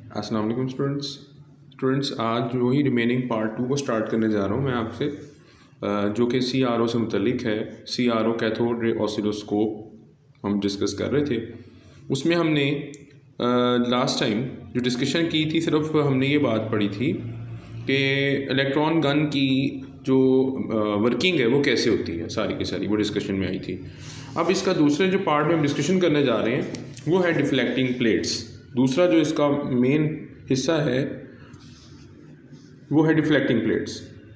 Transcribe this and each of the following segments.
अस्सलाम वालेकुम स्टूडेंट्स, आज जो ही रिमेनिंग पार्ट 2 को स्टार्ट करने जा रहा हूँ मैं आपसे, जो कि CRO से मुतल्लिक है। CRO कैथोड रे ऑसिलोस्कोप हम डिस्कस कर रहे थे। उसमें हमने लास्ट टाइम जो डिस्कशन की थी, सिर्फ हमने ये बात पढ़ी थी कि इलेक्ट्रॉन गन की जो वर्किंग है वो कैसे होती है, सारी की सारी वो डिस्कशन में आई थी। अब इसका दूसरे जो पार्ट में हम डिस्कशन करने जा रहे हैं वो है डिफ्लेक्टिंग प्लेट्स। दूसरा जो इसका मेन हिस्सा है वो है डिफ्लेक्टिंग प्लेट्स।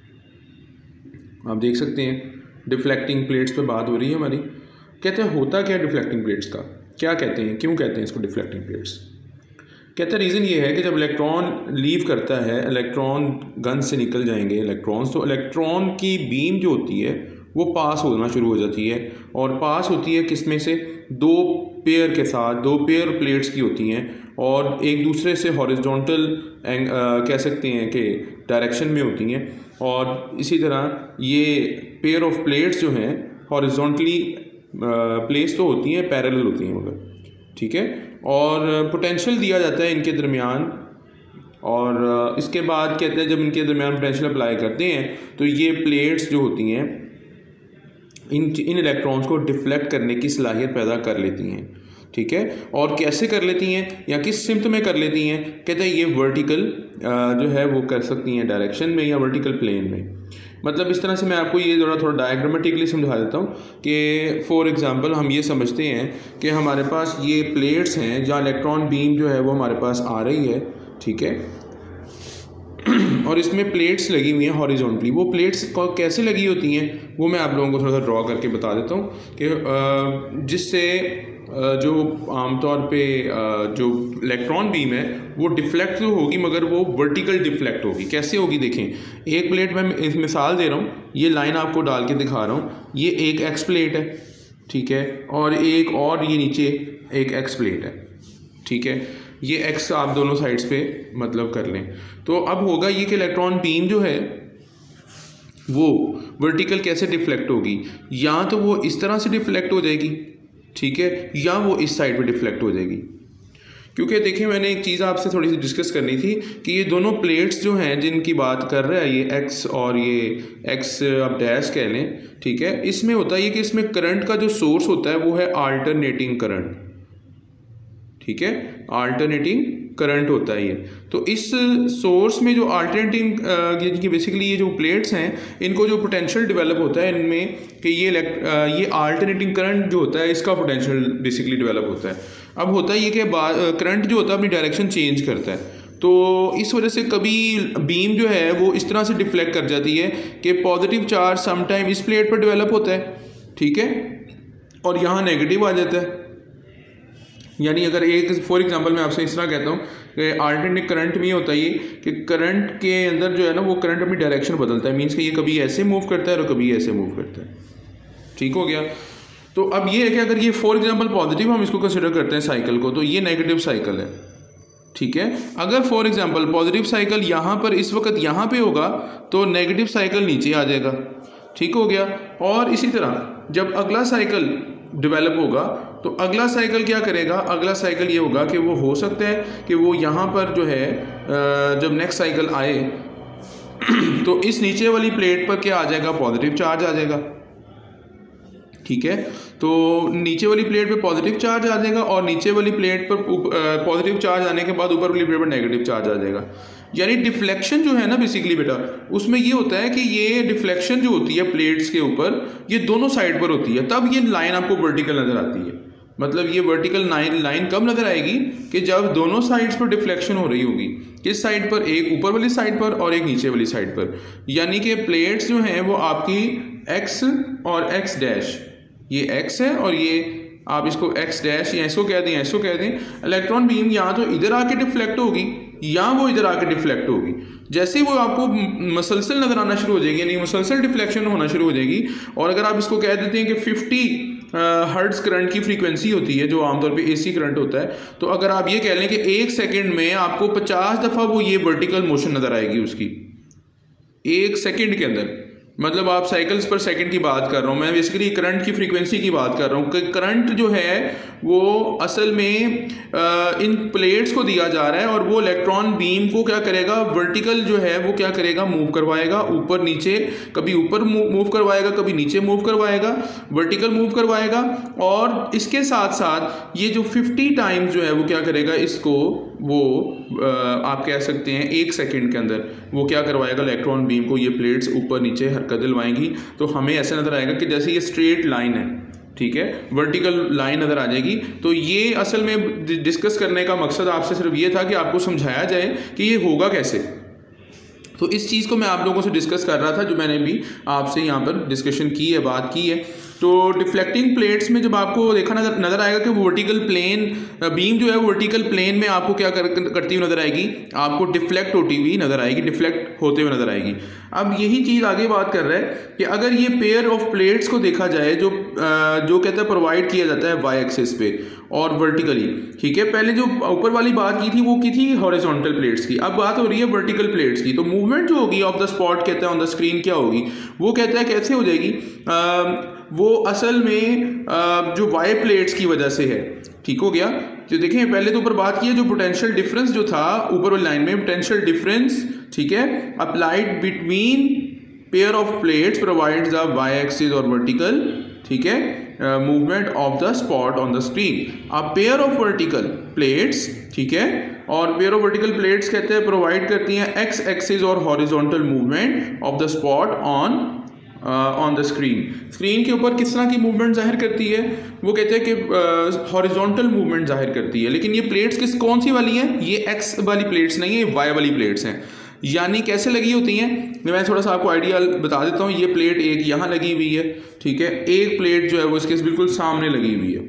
आप देख सकते हैं डिफ्लेक्टिंग प्लेट्स पे बात हो रही है हमारी। कहते हैं होता क्या है डिफ्लेक्टिंग प्लेट्स का, क्या कहते हैं, क्यों कहते हैं इसको डिफ्लेक्टिंग प्लेट्स। कहते हैं रीज़न ये है कि जब इलेक्ट्रॉन लीव करता है, इलेक्ट्रॉन गन से निकल जाएंगे इलेक्ट्रॉन्स, तो इलेक्ट्रॉन की बीम जो होती है वो पास होना शुरू हो जाती है। और पास होती है किस में से, दो पेयर के साथ, दो पेयर प्लेट्स की होती हैं और एक दूसरे से हॉरिजॉन्टल कह सकते हैं कि डायरेक्शन में होती हैं। और इसी तरह ये पेयर ऑफ प्लेट्स जो हैं हॉरिजॉन्टली प्लेस तो होती हैं, पैरेलल होती हैं मगर, ठीक है। और पोटेंशियल दिया जाता है इनके दरमियान, और इसके बाद कहते हैं जब इनके दरमियान पोटेंशियल अप्लाई करते हैं तो ये प्लेट्स जो होती हैं इन इलेक्ट्रॉन्स को डिफ्लेक्ट करने की सलाहियत पैदा कर लेती हैं, ठीक है। और कैसे कर लेती हैं या किस सिमत में कर लेती हैं, कहते हैं ये वर्टिकल जो है वो कर सकती हैं डायरेक्शन में या वर्टिकल प्लेन में। मतलब इस तरह से मैं आपको ये थोड़ा डायग्रामेटिकली समझा देता हूँ कि फॉर एग्जांपल हम ये समझते हैं कि हमारे पास ये प्लेट्स हैं जहाँ इलेक्ट्रॉन बीम जो है वो हमारे पास आ रही है, ठीक है। और इसमें प्लेट्स लगी हुई हैं हॉरिजॉन्टली। वो प्लेट्स कैसे लगी होती हैं वो मैं आप लोगों को थोड़ा सा ड्रॉ करके बता देता हूँ कि जिससे जो आमतौर पे जो इलेक्ट्रॉन बीम है वो डिफ्लेक्ट तो होगी मगर वो वर्टिकल डिफ्लेक्ट होगी। कैसे होगी देखें, एक प्लेट में इस मिसाल दे रहा हूँ, ये लाइन आपको डाल के दिखा रहा हूँ। ये एक एक्स प्लेट है, ठीक है, और एक और ये नीचे एक एक्स प्लेट है, ठीक है। ये एक्स आप दोनों साइड्स पे मतलब कर लें। तो अब होगा ये कि इलेक्ट्रॉन बीम जो है वो वर्टिकल कैसे डिफ्लेक्ट होगी, या तो वो इस तरह से डिफ्लेक्ट हो जाएगी, ठीक है, या वो इस साइड पे डिफ्लेक्ट हो जाएगी। क्योंकि देखिए मैंने एक चीज़ आपसे थोड़ी सी डिस्कस करनी थी कि ये दोनों प्लेट्स जो हैं जिनकी बात कर रहा है, ये एक्स और ये एक्स आप डैश कह लें, ठीक है। इसमें होता है ये कि इसमें करंट का जो सोर्स होता है वो है आल्टरनेटिंग करंट, ठीक है, आल्टरनेटिंग करंट होता है ये। तो इस सोर्स में जो अल्टरनेटिंग बेसिकली ये जो प्लेट्स हैं इनको जो पोटेंशियल डेवलप होता है इनमें कि ये अल्टरनेटिंग करंट जो होता है इसका पोटेंशियल बेसिकली डेवलप होता है। अब होता है ये कि करंट जो होता है अपनी डायरेक्शन चेंज करता है, तो इस वजह से कभी बीम जो है वो इस तरह से डिफ्लेक्ट कर जाती है कि पॉजिटिव चार्ज समटाइम इस प्लेट पर डेवलप होता है, ठीक है, और यहाँ नेगेटिव आ जाता है। यानी अगर एक फॉर एग्जांपल मैं आपसे इस तरह कहता हूँ कि अल्टरनेटिंग करंट में ये होता है ये कि करंट के अंदर जो है ना वो करंट अपनी डायरेक्शन बदलता है। मीन्स कि ये कभी ऐसे मूव करता है और कभी ऐसे मूव करता है, ठीक हो गया। तो अब ये है कि अगर ये फॉर एग्जांपल पॉजिटिव हम इसको कंसिडर करते हैं साइकिल को, तो ये नेगेटिव साइकिल है, ठीक है। अगर फॉर एग्जांपल पॉजिटिव साइकिल यहाँ पर इस वक्त यहाँ पे होगा तो नेगेटिव साइकिल नीचे आ जाएगा, ठीक हो गया। और इसी तरह जब अगला साइकिल डेवलप होगा तो अगला साइकिल क्या करेगा, अगला साइकिल ये होगा कि वो हो सकता है कि वो यहाँ पर जो है जब नेक्स्ट साइकिल आए तो इस नीचे वाली प्लेट पर क्या आ जाएगा, पॉजिटिव चार्ज आ जाएगा, ठीक है। तो नीचे वाली प्लेट पे पॉजिटिव चार्ज आ जाएगा और नीचे वाली प्लेट पर पॉजिटिव चार्ज आने के बाद ऊपर वाली प्लेट पर नेगेटिव चार्ज आ जाएगा। यानी डिफ्लेक्शन जो है ना बेसिकली बेटा, उसमें ये होता है कि ये डिफ्लेक्शन जो होती है प्लेट्स के ऊपर ये दोनों साइड पर होती है, तब ये लाइन आपको वर्टिकल नज़र आती है। मतलब ये वर्टिकल लाइन कब नज़र आएगी कि जब दोनों साइड्स पर डिफ्लेक्शन हो रही होगी। किस साइड पर, एक ऊपर वाली साइड पर और एक नीचे वाली साइड पर। यानी कि प्लेट्स जो हैं वो आपकी एक्स और एक्स डैश, ये एक्स है और ये आप इसको एक्स डैश या इसको कह दें, ऐसो कह दें। इलेक्ट्रॉन बीम या तो इधर आके डिफ्लेक्ट होगी या वो इधर आके डिफ्लेक्ट होगी। जैसे वो आपको मसलसल नज़र आना शुरू हो जाएगी, यानी मसलसल डिफ्लेक्शन होना शुरू हो जाएगी। और अगर आप इसको कह देते हैं कि 50 हर्ट्ज करंट की फ्रीक्वेंसी होती है जो आमतौर पे AC करंट होता है, तो अगर आप ये कह लें कि 1 सेकेंड में आपको 50 दफ़ा वो ये वर्टिकल मोशन नज़र आएगी उसकी, 1 सेकेंड के अंदर। मतलब आप साइकिल्स पर सेकंड की बात कर रहा हूँ मैं, बेसिकली करंट की फ्रीक्वेंसी की बात कर रहा हूँ कि करंट जो है वो असल में इन प्लेट्स को दिया जा रहा है और वो इलेक्ट्रॉन बीम को क्या करेगा, वर्टिकल जो है वो क्या करेगा, मूव करवाएगा, ऊपर नीचे, कभी ऊपर मूव करवाएगा, कभी नीचे मूव करवाएगा, वर्टिकल मूव करवाएगा। और इसके साथ साथ ये जो 50 टाइम्स जो है वो क्या करेगा, इसको वो आप कह सकते हैं 1 सेकंड के अंदर वो क्या करवाएगा, इलेक्ट्रॉन बीम को ये प्लेट्स ऊपर नीचे हरकत दिलवाएंगी। तो हमें ऐसा नज़र आएगा कि जैसे ये स्ट्रेट लाइन है, ठीक है, वर्टिकल लाइन नज़र आ जाएगी। तो ये असल में डिस्कस करने का मकसद आपसे सिर्फ ये था कि आपको समझाया जाए कि ये होगा कैसे। तो इस चीज़ को मैं आप लोगों से डिस्कस कर रहा था, जो मैंने भी आपसे यहाँ पर डिस्कशन की है, बात की है। तो डिफ्लेक्टिंग प्लेट्स में जब आपको देखा नज़र आएगा कि वर्टिकल प्लेन बीम जो है वर्टिकल प्लेन में आपको क्या करती हुई नज़र आएगी, आपको डिफ्लेक्ट होती हुई नज़र आएगी, डिफ्लेक्ट होते हुए नज़र आएगी। अब यही चीज़ आगे बात कर रहा है कि अगर ये पेयर ऑफ प्लेट्स को देखा जाए जो कहता है प्रोवाइड किया जाता है वाई एक्सिस पे और वर्टिकली, ठीक है, पहले जो ऊपर वाली बात की थी वो की थी हॉरिजॉन्टल प्लेट्स की, अब बात हो रही है वर्टिकल प्लेट्स की। तो मूवमेंट जो होगी ऑफ द स्पॉट कहता है ऑन द स्क्रीन क्या होगी, वो कहता है कैसे हो जाएगी, वो असल में जो वाई प्लेट्स की वजह से है, ठीक हो गया। तो देखें पहले तो ऊपर बात की है जो पोटेंशियल डिफरेंस जो था ऊपर वाली लाइन में, पोटेंशियल डिफरेंस, ठीक है, applied between pair of plates provides the Y axis और वर्टिकल, ठीक है, movement of the spot on the screen. A pair of vertical plates, ठीक है, और पेयर ऑफ वर्टिकल प्लेट्स कहते हैं प्रोवाइड करती हैं एक्स एक्सिस और horizontal movement of the spot on the screen के ऊपर किस तरह की मूवमेंट जाहिर करती है, वो कहते हैं कि हॉरिजॉन्टल मूवमेंट जाहिर करती है। लेकिन ये प्लेट्स कौन सी वाली हैं, ये एक्स वाली प्लेट्स नहीं है, ये वाई वाली प्लेट्स हैं। यानी कैसे लगी होती हैं, मैं थोड़ा सा आपको आइडिया बता देता हूँ। ये प्लेट एक यहाँ लगी हुई है, ठीक है, एक प्लेट जो है वो इसके बिल्कुल सामने लगी हुई है,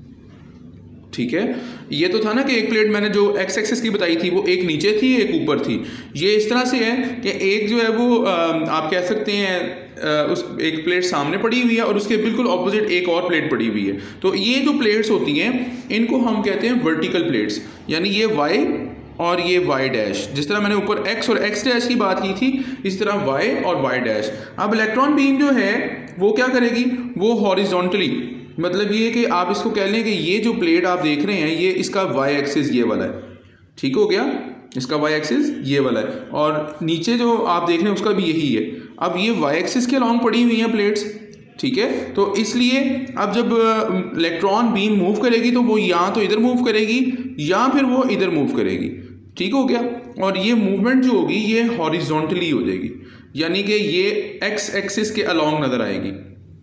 ठीक है। ये तो था ना कि एक प्लेट मैंने जो एक्स एक्सिस की बताई थी वो एक नीचे थी एक ऊपर थी। ये इस तरह से है कि एक जो है वो आप कह सकते हैं उस एक प्लेट सामने पड़ी हुई है और उसके बिल्कुल ऑपोजिट एक और प्लेट पड़ी हुई है। तो ये जो प्लेट्स होती हैं इनको हम कहते हैं वर्टिकल प्लेट्स, यानी ये वाई और ये वाई डैश। जिस तरह मैंने ऊपर एक्स और एक्स डैश की बात की थी, इस तरह वाई और वाई डैश। अब इलेक्ट्रॉन बीम जो है वो क्या करेगी, वो हॉरिजॉन्टली, मतलब ये कि आप इसको कह लें कि ये जो प्लेट आप देख रहे हैं ये इसका वाई एक्सिस ये वाला है, ठीक हो गया, इसका वाई एक्सिस ये वाला है, और नीचे जो आप देख रहे हैं उसका भी यही है। अब ये वाई एक्सिस के अलॉन्ग पड़ी हुई हैं प्लेट्स, ठीक है। तो इसलिए अब जब इलेक्ट्रॉन बीम मूव करेगी तो वो या तो इधर मूव करेगी या फिर वो इधर मूव करेगी, ठीक हो गया। और ये मूवमेंट जो होगी ये हॉरिजॉन्टली हो जाएगी, यानी कि ये एक्स एक्सिस के अलॉन्ग नज़र आएगी,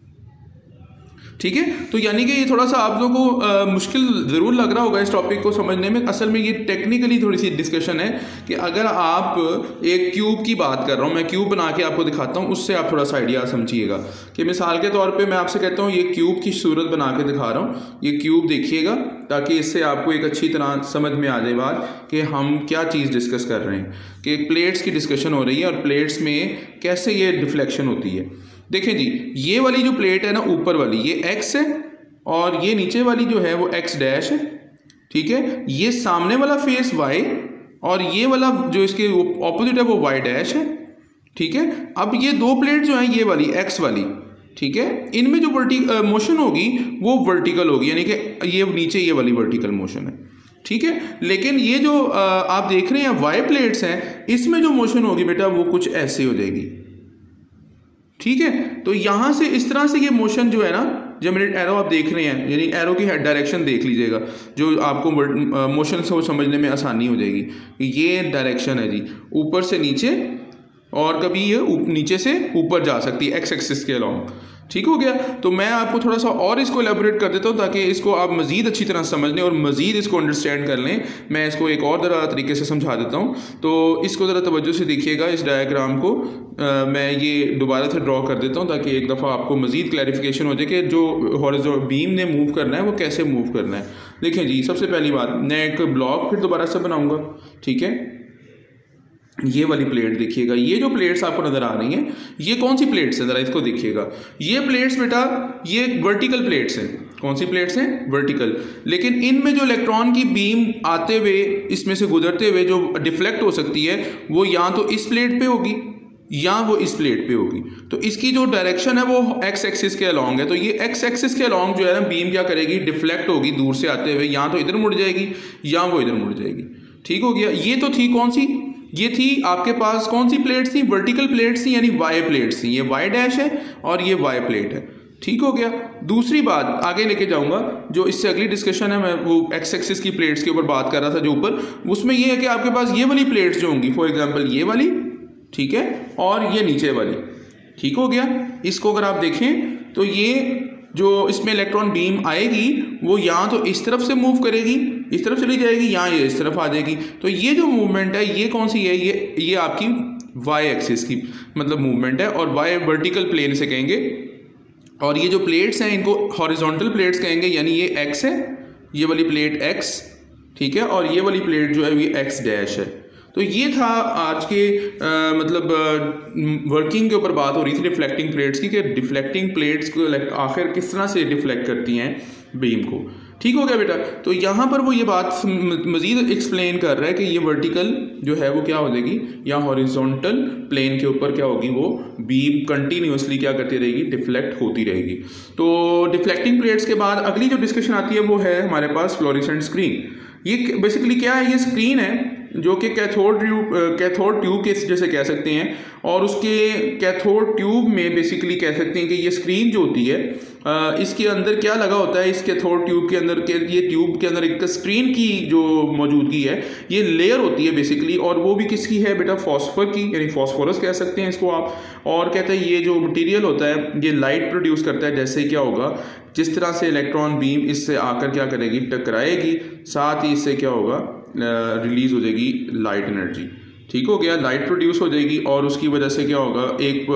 ठीक है। तो यानी कि ये थोड़ा सा आप लोगों को मुश्किल ज़रूर लग रहा होगा इस टॉपिक को समझने में। असल में ये टेक्निकली थोड़ी सी डिस्कशन है कि अगर आप एक क्यूब की बात कर रहा हूँ, मैं क्यूब बना के आपको दिखाता हूँ, उससे आप थोड़ा सा आइडिया समझिएगा। कि मिसाल के तौर पे मैं आपसे कहता हूँ ये क्यूब की सूरत बना के दिखा रहा हूँ, ये क्यूब देखिएगा ताकि इससे आपको एक अच्छी तरह समझ में आ जाए बात कि हम क्या चीज़ डिस्कस कर रहे हैं, कि प्लेट्स की डिस्कशन हो रही है और प्लेट्स में कैसे ये डिफ्लेक्शन होती है। देखें जी, ये वाली जो प्लेट है ना ऊपर वाली, ये एक्स है और ये नीचे वाली जो है वो एक्स डैश है, ठीक है। ये सामने वाला फेस वाई और ये वाला जो इसके ऑपोजिट है वो वाई डैश है, ठीक है। अब ये दो प्लेट जो है ये वाली एक्स वाली, ठीक है, इनमें जो मोशन होगी वो वर्टिकल होगी, यानी कि ये नीचे ये वाली वर्टिकल मोशन है, ठीक है। लेकिन ये जो आप देख रहे हैं वाई प्लेट्स हैं, इसमें जो मोशन होगी बेटा वो कुछ ऐसे हो जाएगी, ठीक है। तो यहाँ से इस तरह से ये मोशन जो है ना, जब मेरे एरो आप देख रहे हैं, यानी एरो की डायरेक्शन देख लीजिएगा, जो आपको मोशन से वो समझने में आसानी हो जाएगी। ये डायरेक्शन है जी, ऊपर से नीचे, और कभी ये नीचे से ऊपर जा सकती है एक्स एक्सिस के अलॉन्ग, ठीक हो गया। तो मैं आपको थोड़ा सा और इसको एलेबोरेट कर देता हूँ ताकि इसको आप मज़ीद अच्छी तरह समझ लें और मज़ीद इसको अंडरस्टैंड कर लें। मैं इसको एक और ज़रा तरीके से समझा देता हूँ, तो इसको ज़रा तवज्जो से देखिएगा। इस डायग्राम को मैं ये दोबारा से ड्रॉ कर देता हूँ ताकि एक दफ़ा आपको मज़ीद क्लैरिफिकेशन हो जाए कि जो हॉरिजॉन्टल बीम ने मूव करना है वो कैसे मूव करना है। देखें जी, सबसे पहली बात, मैं एक ब्लॉक फिर दोबारा से बनाऊँगा, ठीक है। ये वाली प्लेट देखिएगा, ये जो प्लेट्स आपको नज़र आ रही हैं ये कौन सी प्लेट्स हैं, ज़रा इसको देखिएगा। ये प्लेट्स बेटा ये वर्टिकल प्लेट्स हैं। कौन सी प्लेट्स हैं? वर्टिकल। लेकिन इनमें जो इलेक्ट्रॉन की बीम आते हुए इसमें से गुजरते हुए जो डिफ्लेक्ट हो सकती है वो या तो इस प्लेट पे होगी, या वो इस प्लेट पे होगी। तो इसकी जो डायरेक्शन है वो एक्स एक्सिस के अलॉन्ग है, तो ये एक्स एक्सिस के अलॉन्ग जो है ना बीम क्या करेगी, डिफ्लेक्ट होगी दूर से आते हुए, या तो इधर मुड़ जाएगी या वो इधर मुड़ जाएगी। ठीक हो गया। ये तो थी कौन सी, ये थी आपके पास कौन सी प्लेट्स थी, वर्टिकल प्लेट्स थी यानी वाई प्लेट्स थी। ये वाई डैश है और ये वाई प्लेट है। ठीक हो गया। दूसरी बात आगे लेके जाऊंगा, जो इससे अगली डिस्कशन है, मैं वो एक्स एक्सिस की प्लेट्स के ऊपर बात कर रहा था जो ऊपर, उसमें ये है कि आपके पास ये वाली प्लेट्स जो होंगी, फॉर एग्जांपल ये वाली, ठीक है, और ये नीचे वाली। ठीक हो गया। इसको अगर आप देखें तो ये जो इसमें इलेक्ट्रॉन बीम आएगी वो या तो इस तरफ से मूव करेगी, इस तरफ चली जाएगी, या ये इस तरफ आ जाएगी। तो ये जो मूवमेंट है ये कौन सी है, ये आपकी वाई एक्सिस की मतलब मूवमेंट है, और वाई वर्टिकल प्लेन से कहेंगे। और ये जो प्लेट्स हैं इनको हॉरिजॉन्टल प्लेट्स कहेंगे, यानी ये एक्स है, ये वाली प्लेट एक्स, ठीक है, और ये वाली प्लेट जो है ये एक्स डैश है। तो ये था आज के मतलब वर्किंग के ऊपर बात हो रही थी डिफ्लेक्टिंग प्लेट्स की, कि डिफ्लेक्टिंग प्लेट्स को आखिर किस तरह से डिफ्लेक्ट करती हैं बीम को। ठीक हो गया बेटा। तो यहाँ पर वो ये बात मज़ीद एक्सप्लेन कर रहा है कि ये वर्टिकल जो है वो क्या हो जाएगी, या हॉरिजॉन्टल प्लेन के ऊपर क्या होगी, वो बीम कंटिन्यूसली क्या करती रहेगी, डिफ्लेक्ट होती रहेगी। तो डिफ्लेक्टिंग प्लेट्स के बाद अगली जो डिस्कशन आती है वो है हमारे पास फ्लोरेसेंट स्क्रीन। ये बेसिकली क्या है, ये स्क्रीन है जो कि कैथोड ट्यूब के जैसे कह सकते हैं, और उसके कैथोड ट्यूब में बेसिकली कह सकते हैं कि ये स्क्रीन जो होती है इसके अंदर क्या लगा होता है, इस कैथोड ट्यूब के अंदर ये ट्यूब के अंदर एक स्क्रीन की जो मौजूदगी है, ये लेयर होती है बेसिकली, और वो भी किसकी है बेटा, फॉस्फर की, यानी फॉस्फोरस कह सकते हैं इसको आप। और कहते हैं ये जो मटीरियल होता है ये लाइट प्रोड्यूस करता है, जैसे क्या होगा, जिस तरह से इलेक्ट्रॉन बीम इससे आकर क्या करेगी, टकराएगी, साथ ही इससे क्या होगा, रिलीज हो जाएगी लाइट एनर्जी। ठीक हो गया। लाइट प्रोड्यूस हो जाएगी और उसकी वजह से क्या होगा, एक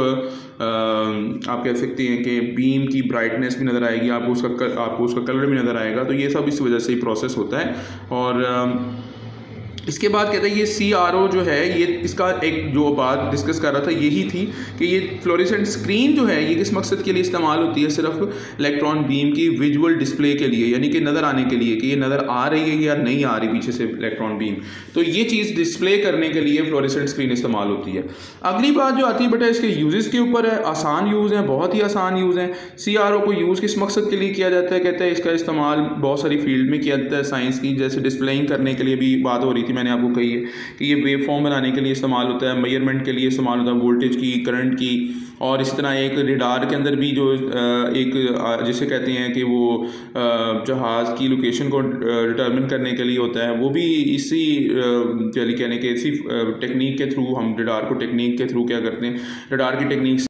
आप कह सकते हैं कि बीम की ब्राइटनेस भी नज़र आएगी, आपको उसका कलर भी नज़र आएगा। तो ये सब इस वजह से ही प्रोसेस होता है। और इसके बाद कहते हैं ये CRO जो है, ये इसका एक जो बात डिस्कस कर रहा था यही थी कि ये फ्लोरेसेंट स्क्रीन जो है ये किस मकसद के लिए इस्तेमाल होती है, सिर्फ इलेक्ट्रॉन बीम की विजुअल डिस्प्ले के लिए, यानी कि नज़र आने के लिए कि ये नज़र आ रही है या नहीं आ रही पीछे से इलेक्ट्रॉन बीम। तो ये चीज़ डिस्प्ले करने के लिए फ्लोरेसेंट स्क्रीन इस्तेमाल होती है। अगली बात जो आती है बेटा इसके यूज़ के ऊपर है। आसान यूज़ हैं, बहुत ही आसान यूज़ हैं। CRO को यूज़ किस मकसद के लिए किया जाता है, कहते हैं इसका इस्तेमाल बहुत सारी फील्ड में किया जाता है साइंस की, जैसे डिस्प्लेइंग करने के लिए भी बात हो रही थी, मैंने आपको कही है कि ये वेव फॉर्म बनाने के लिए इस्तेमाल होता है, मेजरमेंट के लिए इस्तेमाल होता है, वोल्टेज की, करंट की। और इसी तरह एक रिडार के अंदर भी जो एक जिसे कहते हैं कि वो जहाज़ की लोकेशन को डिटर्मिन करने के लिए होता है, वो भी इसी कहने के इसी टेक्निक के थ्रू, हम रिडार को टेक्निक के थ्रू क्या करते हैं, रिडार की टेक्निक